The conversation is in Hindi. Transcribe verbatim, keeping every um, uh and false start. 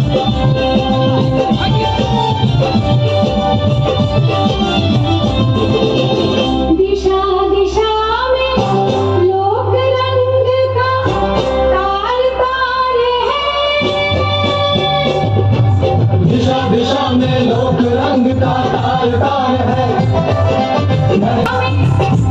दिशा दिशा में लोग रंग का तार तारे हैं। दिशा दिशा में लोग रंग का तार तार है।